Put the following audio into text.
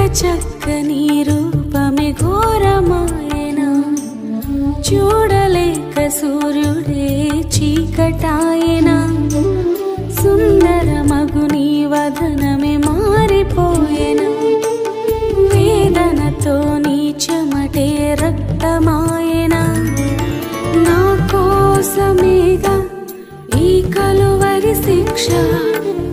చక్కని రూపమే ఘోరమాయనా చూడలేక సూర్యుడే చీకటాయనా సుందరమగు నీ వదనమే మారిపోయెనా వేదనతో నీ చెమటే రక్తమాయనా నా కోసమేగా ఈ కలువరి శిక్ష